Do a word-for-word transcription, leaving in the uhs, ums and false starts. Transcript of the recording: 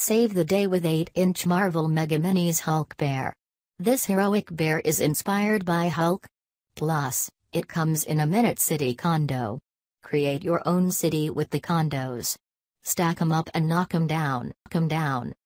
Save the day with eight inch Marvel Mega Minis Hulk Bear. This heroic bear is inspired by Hulk. Plus, it comes in a Mini City Condo. Create your own city with the condos. Stack 'em up and knock 'em down, 'em down.